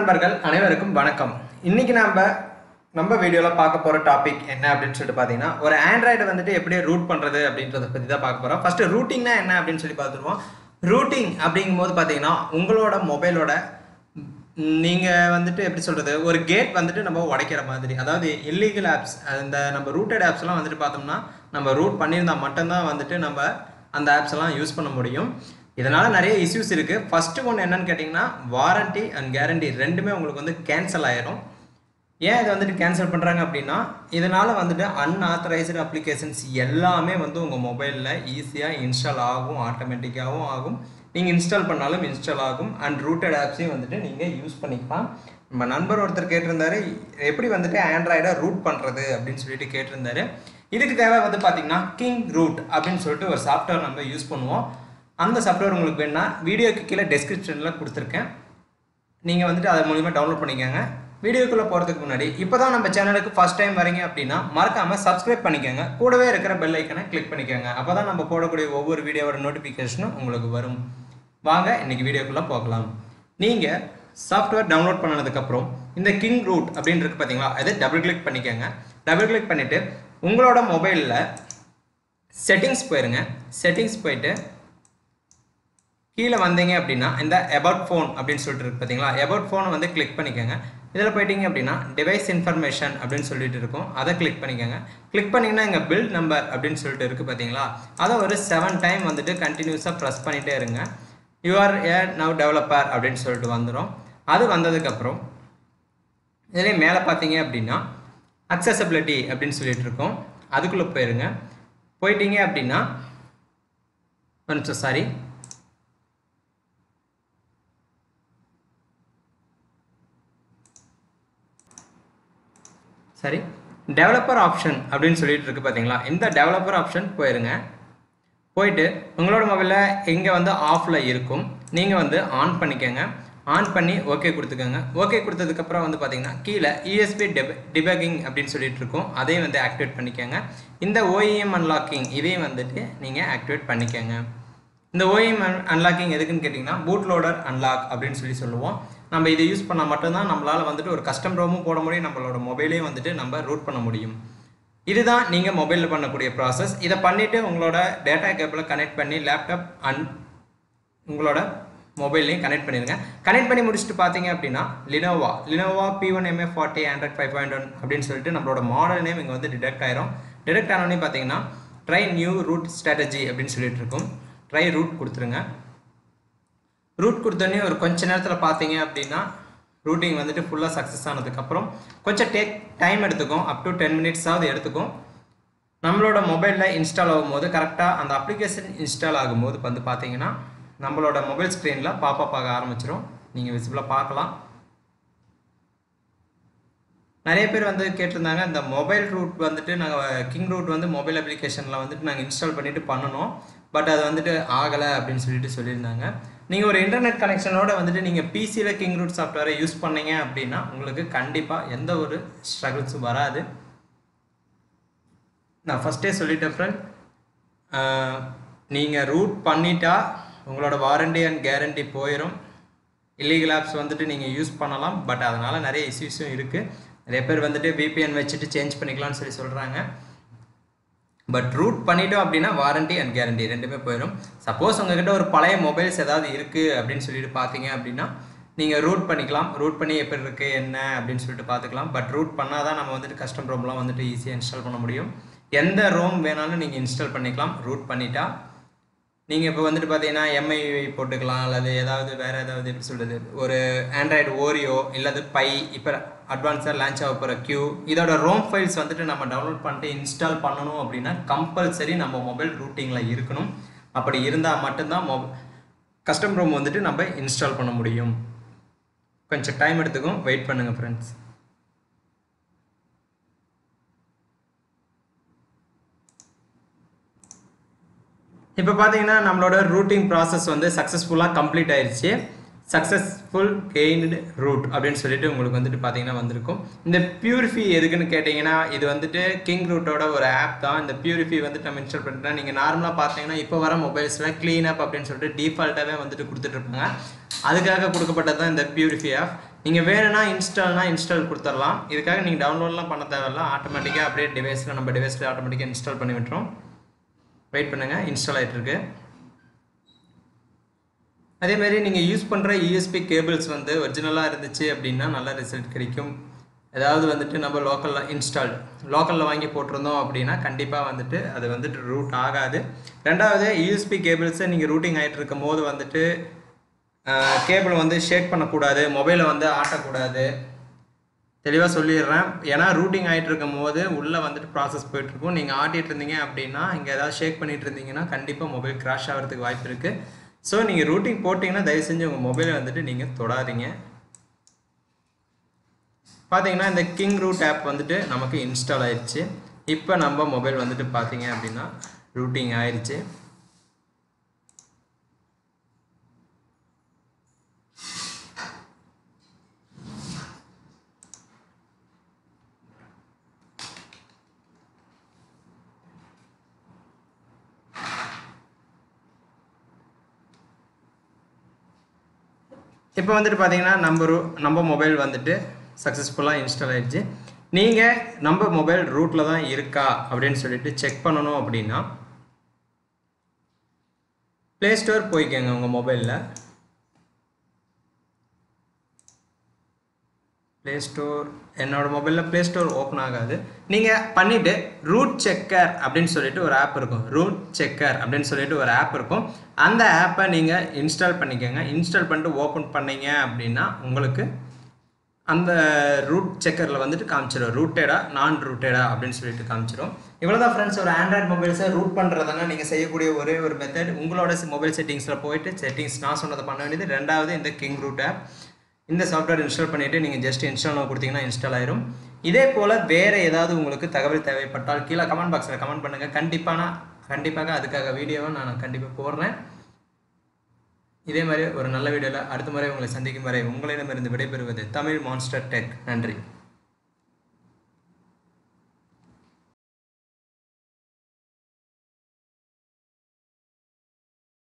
நண்பர்கள் அனைவருக்கும் வணக்கம். இன்னைக்கு நம்ம வீடியோல பார்க்க போற டாபிக் என்ன அப்படின்னு சொல்லிட்டு பாத்தீங்கன்னா, ஒரு ஆண்ட்ராய்டு வந்துட்டு எப்படி ரூட் பண்றது அப்படின்றத பத்தி தான் பார்க்க போறோம். ஃபர்ஸ்ட் ரூட்டிங்னா என்ன அப்படின்னு சொல்லி பார்த்துருவோம். ரூட்டிங் அப்படிங்கும்போது பாத்தீங்கன்னா, உங்களோட மொபைலோட நீங்க வந்துட்டு எப்படி சொல்றது, ஒரு கேட் வந்துட்டு நம்ம உடைக்கிற மாதிரி. அதாவது இல்லீகல் ஆப்ஸ், அந்த நம்ம ரூட்டட் ஆப்ஸ் எல்லாம் வந்துட்டு பார்த்தோம்னா, நம்ம ரூட் பண்ணியிருந்தா மட்டும்தான் வந்துட்டு நம்ம அந்த ஆப்ஸ் எல்லாம் யூஸ் பண்ண முடியும். இதனால நிறைய இஷ்யூஸ் இருக்கு. ஃபர்ஸ்ட் ஒன்று என்னன்னு கேட்டிங்கன்னா, வாரண்டி அண்ட் கேரண்டி ரெண்டுமே உங்களுக்கு வந்து கேன்சல் ஆயிரும். ஏன் இதை வந்துட்டு கேன்சல் பண்ணுறாங்க அப்படின்னா, இதனால் வந்துட்டு அன்ஆத்தரைஸ்டு அப்ளிகேஷன்ஸ் எல்லாமே வந்து உங்கள் மொபைலில் ஈஸியாக இன்ஸ்டால் ஆகும், ஆட்டோமேட்டிக்காகவும் ஆகும். நீங்கள் இன்ஸ்டால் பண்ணாலும் இன்ஸ்டால் ஆகும். அண்ட் ரூட்டட் ஆப்ஸையும் வந்துட்டு நீங்கள் யூஸ் பண்ணிக்கலாம். நம்ம நண்பர் ஒருத்தர் கேட்டிருந்தாரு, எப்படி வந்துட்டு ஆண்ட்ராய்டை ரூட் பண்ணுறது அப்படின்னு சொல்லிட்டு கேட்டிருந்தாரு. இதுக்கு தேவை வந்து பார்த்தீங்கன்னா, கிங் ரூட் அப்படின்னு சொல்லிட்டு ஒரு சாஃப்ட்வேர் நம்ம யூஸ் பண்ணுவோம். அந்த சாஃப்ட்வேர் உங்களுக்கு வேணுன்னா வீடியோக்கு கீழே டெஸ்கிரிப்ஷனில் கொடுத்துருக்கேன். நீங்கள் வந்துட்டு அதை மூலிமா டவுன்லோட் பண்ணிக்கோங்க. வீடியோக்குள்ளே போகிறதுக்கு முன்னாடி இப்போ தான் நம்ம சேனலுக்கு ஃபஸ்ட் டைம் வரீங்க அப்படின்னா மறக்காமல் சப்ஸ்கிரைப் பண்ணிக்கோங்க. கூடவே இருக்கிற பெல் ஐக்கனை கிளிக் பண்ணிக்கோங்க. அப்போ தான் நம்ம போடக்கூடிய ஒவ்வொரு வீடியோவோட நோட்டிஃபிகேஷனும் உங்களுக்கு வரும். வாங்க இன்றைக்கி வீடியோக்குள்ளே போகலாம். நீங்கள் சாஃப்ட்வேர் டவுன்லோட் பண்ணதுக்கப்புறம் இந்த கிங் ரூட் அப்படின்னு இருக்குது பார்த்தீங்களா, அதை டபுள் கிளிக் பண்ணிக்கோங்க. டபுள் கிளிக் பண்ணிவிட்டு உங்களோட மொபைலில் செட்டிங்ஸ் போயிருங்க. செட்டிங்ஸ் போயிட்டு கீழே வந்தீங்க அப்படின்னா இந்த அபவுட் ஃபோன் அப்படின்னு சொல்லிட்டு இருக்கு பார்த்தீங்களா, அபவுட் ஃபோனை வந்து கிளிக் பண்ணிக்கோங்க. இதில் போயிட்டீங்க அப்படின்னா டிவைஸ் இன்ஃபர்மேஷன் அப்படின்னு சொல்லிட்டு இருக்கும், அதை கிளிக் பண்ணிக்கோங்க. கிளிக் பண்ணிங்கன்னா இங்கே பில்ட் நம்பர் அப்படின்னு சொல்லிட்டு இருக்குது பார்த்தீங்களா, அதை ஒரு 7 டைம் வந்துட்டு கண்டினியூஸாக ப்ரெஸ் பண்ணிகிட்டே இருங்க. யூஆர் ஏ நவ் டெவலப்பர் அப்படின்னு சொல்லிட்டு வந்துடும். அது வந்ததுக்கப்புறம் இதிலே மேலே பார்த்தீங்க அப்படின்னா அக்சசபிலிட்டி அப்படின்னு சொல்லிட்டு இருக்கோம், அதுக்குள்ளே போயிருங்க. போயிட்டீங்க அப்படின்னா சாரி சரி டெவலப்பர் ஆப்ஷன் அப்படின்னு சொல்லிட்டு இருக்கு பார்த்தீங்களா, இந்த டெவலப்பர் ஆப்ஷன் போயிருங்க. போயிட்டு உங்களோட மொபைலில் எங்கே வந்து ஆஃபில் இருக்கும், நீங்கள் வந்து ஆன் பண்ணிக்கோங்க. ஆன் பண்ணி ஓகே கொடுத்துக்கோங்க. ஓகே கொடுத்ததுக்கப்புறம் வந்து பார்த்தீங்கன்னா கீழே யூஎஸ்பி டிபக்கிங் அப்படின்னு சொல்லிட்டு இருக்கும், அதையும் வந்து ஆக்டிவேட் பண்ணிக்கோங்க. இந்த ஓஇஎம் அன்லாக்கிங் இதையும் வந்துட்டு நீங்கள் ஆக்டிவேட் பண்ணிக்கோங்க. இந்த ஓஇஎம் அன்லாக்கிங் எதுக்குன்னு கேட்டிங்கன்னா, பூட் லோடர் அன்லாக் அப்படின்னு சொல்லுவோம். நம்ம இதை யூஸ் பண்ணால் மட்டும்தான் நம்மளால் வந்துட்டு ஒரு கஸ்டம் ரோமும் போட முடியும், நம்மளோட மொபைலையும் வந்துட்டு நம்ம ரூட் பண்ண முடியும். இதுதான் நீங்கள் மொபைலில் பண்ணக்கூடிய ப்ராசஸ். இதை பண்ணிவிட்டு உங்களோட டேட்டா கேபிளை கனெக்ட் பண்ணி லேப்டாப் அண்ட் உங்களோட மொபைல்லையும் கனெக்ட் பண்ணிடுங்க. கனெக்ட் பண்ணி முடிச்சுட்டு பார்த்தீங்க அப்படின்னா லினோவா P1MF40 Android 5.1 அப்படின்னு சொல்லிட்டு நம்மளோட மாடல் நேம் இங்கே வந்து டிடெக்ட் ஆயிரும். டிடெக்ட் ஆனோடனே பார்த்தீங்கன்னா ட்ரை நியூ ரூட் ஸ்ட்ராட்டஜி அப்படின்னு சொல்லிட்டு இருக்கும், ட்ரை ரூட் கொடுத்துருங்க. ரூட் கொடுத்தோடனே ஒரு கொஞ்ச நேரத்தில் பார்த்தீங்க அப்படின்னா ரூட்டிங் வந்துட்டு ஃபுல்லாக சக்ஸஸ் ஆனதுக்கப்புறம் கொஞ்சம் டைம் எடுத்துக்கும், அப் டு 10 மினிட்ஸாவது எடுத்துக்கும். நம்மளோட மொபைலில் இன்ஸ்டால் ஆகும்போது கரெக்டாக அந்த அப்ளிகேஷன் இன்ஸ்டால் ஆகும்போது வந்து பார்த்தீங்கன்னா நம்மளோட மொபைல் ஸ்க்ரீனில் பாப்பப் ஆக ஆரம்பிச்சிடும். நீங்கள் விசிபிளாக பார்க்கலாம். நிறைய பேர் வந்து கேட்டிருந்தாங்க, இந்த மொபைல் ரூட் வந்துட்டு நாங்கள் கிங் ரூட் வந்து மொபைல் அப்ளிகேஷனில் வந்துட்டு நாங்கள் இன்ஸ்டால் பண்ணிவிட்டு பண்ணணும், பட் அது வந்துட்டு ஆகலை அப்படின்னு சொல்லியிருந்தாங்க. நீங்கள் ஒரு இன்டர்நெட் கனெக்ஷனோட வந்துட்டு நீங்கள் பிசியில் கிங் ரூட் சாஃப்ட்வேரை யூஸ் பண்ணீங்க அப்படின்னா உங்களுக்கு கண்டிப்பாக எந்த ஒரு ஸ்ட்ரகிள்ஸும் வராது. நான் ஃபஸ்ட்டே சொல்லிட்டேன் ஃப்ரெண்ட், நீங்கள் ரூட் பண்ணிட்டா உங்களோட வாரண்டி அண்ட் கேரண்டி போயிடும். இல்லீகல் ஆப்ஸ் வந்துட்டு நீங்கள் யூஸ் பண்ணலாம், பட் அதனால் நிறைய இஷ்யூஸும் இருக்குது. நிறைய பேர் வந்துட்டு VPN வச்சுட்டு சேஞ்ச் பண்ணிக்கலாம்னு சொல்கிறாங்க. பட் ரூட் பண்ணிட்டோம் அப்படின்னா வாரண்டி அண்ட் கேரண்டி ரெண்டுமே போயிடும். சப்போஸ் உங்ககிட்ட ஒரு பழைய மொபைல்ஸ் ஏதாவது இருக்குது அப்படின்னு சொல்லிட்டு பார்த்தீங்க அப்படின்னா நீங்கள் ரூட் பண்ணிக்கலாம். ரூட் பண்ணி எப்படி இருக்குது என்ன அப்படின்னு சொல்லிட்டு பார்த்துக்கலாம். பட் ரூட் பண்ணால் தான் நம்ம வந்துட்டு கஸ்டம் ரோம்லாம் வந்துட்டு ஈஸியாக இன்ஸ்டால் பண்ண முடியும். எந்த ரோம் வேணாலும் நீங்கள் இன்ஸ்டால் பண்ணிக்கலாம் ரூட் பண்ணிட்டா. நீங்கள் இப்போ வந்துட்டு பார்த்தீங்கன்னா MIUI போட்டுக்கலாம், அல்லது ஏதாவது வேறு ஏதாவது எப்படி சொல்கிறது, ஒரு ஆண்ட்ராய்டு ஓரியோ இல்லது பை, இப்போ அட்வான்ஸாக லான்ச் ஆக போகிற Q, இதோட ரோம் ஃபைல்ஸ் வந்துட்டு நம்ம டவுன்லோட் பண்ணிட்டு இன்ஸ்டால் பண்ணணும் அப்படின்னா கம்பல்சரி நம்ம மொபைல் ரூட்டிங்கில் இருக்கணும். அப்படி இருந்தால் மட்டும்தான் கஸ்டம் ரோம் வந்துட்டு நம்ம இன்ஸ்டால் பண்ண முடியும். கொஞ்சம் டைம் எடுத்துக்கும், வெயிட் பண்ணுங்கள் ஃப்ரெண்ட்ஸ். இப்போ பார்த்தீங்கன்னா நம்மளோட ரூட்டிங் ப்ராசஸ் வந்து சக்ஸஸ்ஃபுல்லாக கம்ப்ளீட் ஆயிடுச்சு. சக்ஸஸ்ஃபுல் கெயின்டு ரூட் அப்படின்னு சொல்லிட்டு உங்களுக்கு வந்துட்டு பார்த்தீங்கன்னா வந்திருக்கும். இந்த பியூரிஃபை எதுக்குன்னு கேட்டிங்கன்னா, இது வந்துட்டு கிங் ரூட்டோட ஒரு ஆப் தான். இந்த பியூரிஃபை வந்துட்டு நம்ம இன்ஸ்டால் பண்ணிட்டோம். நீங்கள் நார்மலாக பார்த்தீங்கன்னா இப்போ வர மொபைல்ஸில் க்ளீன் அப் அப்படின்னு சொல்லிட்டு டிஃபால்ட்டாகவே வந்துட்டு கொடுத்துட்ருப்பாங்க. அதுக்காக கொடுக்கப்பட்டது தான் இந்த பியூரிஃபை ஆப். நீங்கள் வேணும்னா இன்ஸ்டால் கொடுத்துடலாம். இதுக்காக நீங்கள் டவுன்லோட்லாம் பண்ண தேவையில்ல. ஆட்டோமேட்டிக்காக அப்படியே நம்ம டிவைஸில் ஆட்டோமேட்டிக்காக இன்ஸ்டால் பண்ணி விட்டுரும். வெயிட் பண்ணுங்கள், இன்ஸ்டால் ஆகிட்டுருக்கு. அதேமாதிரி நீங்கள் யூஸ் பண்ணுற யூஎஸ்பி கேபிள்ஸ் வந்து ஒரிஜினலாக இருந்துச்சு அப்படின்னா நல்ல ரிசல்ட் கிடைக்கும். ஏதாவது வந்துட்டு நம்ம லோக்கலில் வாங்கி போட்டிருந்தோம் அப்படின்னா கண்டிப்பாக வந்துட்டு அது வந்துட்டு ரூட் ஆகாது. ரெண்டாவது, யூஎஸ்பி கேபிள்ஸை நீங்கள் ரூட்டிங் ஆகிட்டு இருக்கும் போது வந்துட்டு கேபிள் வந்து ஷேக் பண்ணக்கூடாது, மொபைலை வந்து ஆட்டக்கூடாது. தெளிவாக சொல்லிடுறேன். ஏன்னா ரூட்டிங் ஆகிட்டு இருக்கும் போது உள்ளே வந்துட்டு ப்ராசஸ் போயிட்டுருக்கும். நீங்கள் ஆட்டிகிட்டு இருந்தீங்க அப்படின்னா இங்கே ஏதாவது ஷேக் பண்ணிகிட்டு இருந்தீங்கன்னா கண்டிப்பாக மொபைல் கிராஷ் ஆகிறதுக்கு வாய்ப்பு இருக்குது. ஸோ நீங்கள் ரூட்டிங் போட்டிங்கன்னா தயவு செஞ்சு உங்கள் மொபைலை வந்துட்டு நீங்கள் தொடாதீங்க. பார்த்தீங்கன்னா இந்த கிங் ரூட் ஆப் வந்துட்டு நமக்கு இன்ஸ்டால் ஆயிடுச்சு. இப்போ நம்ம மொபைல் வந்துட்டு பார்த்தீங்க அப்படின்னா ரூட்டிங் ஆயிடுச்சு. இப்போ வந்துட்டு பார்த்தீங்கன்னா நம்ம மொபைல் வந்துட்டு சக்ஸஸ்ஃபுல்லாக இன்ஸ்டால் ஆகிடுச்சு. நீங்கள் நம்ம மொபைல் ரூட்டில் தான் இருக்கா அப்படின்னு சொல்லிட்டு செக் பண்ணணும் அப்படின்னா ப்ளே ஸ்டோர் போய்க்கோங்க. உங்கள் மொபைலில் ப்ளே ஸ்டோர், என்னோடய மொபைலில் ப்ளே ஸ்டோர் ஓப்பன் ஆகாது. நீங்கள் பண்ணிவிட்டு ரூட் செக்கர் அப்படின்னு சொல்லிட்டு ஒரு ஆப் இருக்கும். அந்த ஆப்பை நீங்கள் இன்ஸ்டால் பண்ணிக்கோங்க. இன்ஸ்டால் பண்ணிட்டு ஓப்பன் பண்ணிங்க அப்படின்னா உங்களுக்கு அந்த ரூட் செக்கரில் வந்துட்டு காமிச்சிடும் ரூட்டடா நான் ரூட்டடா அப்படின்னு சொல்லிட்டு காமிச்சிடும். இவ்வளோதான் ஃப்ரெண்ட்ஸ், ஒரு ஆண்ட்ராய்டு மொபைல்ஸை ரூட் பண்ணுறதுனா நீங்கள் செய்யக்கூடிய ஒரே ஒரு மெத்தட், உங்களோட மொபைல் செட்டிங்ஸில் போயிட்டு நான் சொன்னதை பண்ண வேண்டியது. ரெண்டாவது, இந்த கிங் ரூட் ஆப், இந்த சாஃப்ட்வேர் இன்ஸ்டால் பண்ணிவிட்டு நீங்கள் ஜஸ்ட் இன்ஸ்டால் கொடுத்தீங்கன்னா இன்ஸ்டால் ஆயிரும். இதே போல் வேறு ஏதாவது உங்களுக்கு தகவல் தேவைப்பட்டால் கீழே கமெண்ட் பாக்ஸில் கமெண்ட் பண்ணுங்கள். கண்டிப்பாக அதுக்காக வீடியோவை நான் கண்டிப்பாக போடுறேன். இதே மாதிரி ஒரு நல்ல வீடியோவில் அடுத்த முறை உங்களை சந்திக்கும் வரை உங்களிடமிருந்து விடைபெறுவது தமிழ் மான்ஸ்டர் டெக். நன்றி.